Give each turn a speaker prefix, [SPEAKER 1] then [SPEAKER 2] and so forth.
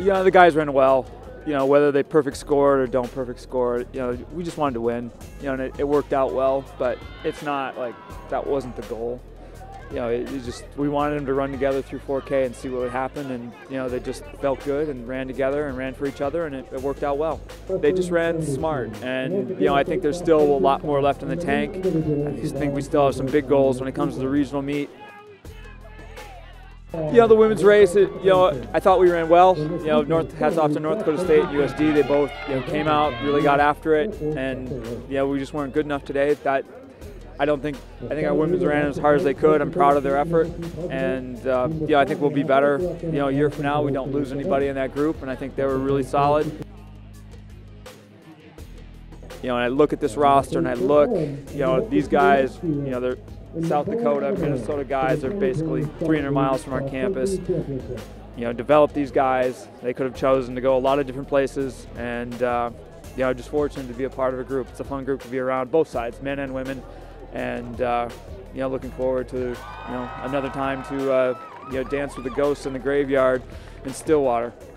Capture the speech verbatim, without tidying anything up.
[SPEAKER 1] Yeah, the guys ran well. You know, whether they perfect scored or don't perfect score, you know, we just wanted to win. You know, and it, it worked out well, but it's not like that wasn't the goal. You know, it, it just we wanted them to run together through four K and see what would happen, and you know, they just felt good and ran together and ran for each other, and it, it worked out well. They just ran smart, and you know, I think there's still a lot more left in the tank. I just think we still have some big goals when it comes to the regional meet. You know, the women's race, it, you know, I thought we ran well. You know, North, hats off to North Dakota State and U S D. They both, you know, came out, really got after it, and you know, we just weren't good enough today. That I don't think. I think our women's ran as hard as they could. I'm proud of their effort, and uh, yeah, I think we'll be better. You know, a year from now, we don't lose anybody in that group, and I think they were really solid. You know, and I look at this roster, and I look, you know, these guys, you know, they're South Dakota, Minnesota guys are basically three hundred miles from our campus. You know, develop these guys. They could have chosen to go a lot of different places, and uh, you know, just fortunate to be a part of a group. It's a fun group to be around, both sides, men and women, and uh, you know, looking forward to you know another time to uh, you know dance with the ghosts in the graveyard in Stillwater.